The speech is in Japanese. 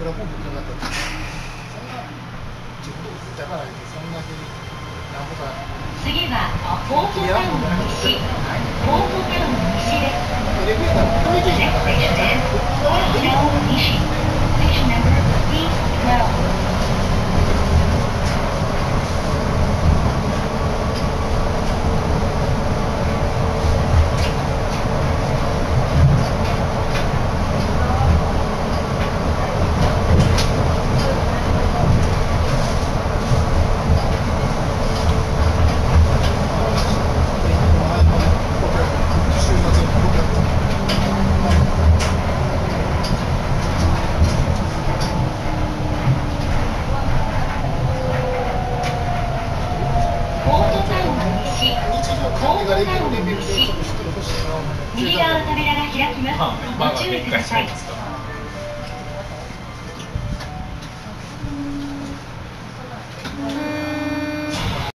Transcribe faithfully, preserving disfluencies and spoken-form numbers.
ら本部かかったってそんな自分で作ったからそんなになんとか次はポートタウン西ポートタウン西です。 エレベーターも止めていいからね。 ポートタウン西 Station number B twelve。右側の扉が開きます。ご注意ください。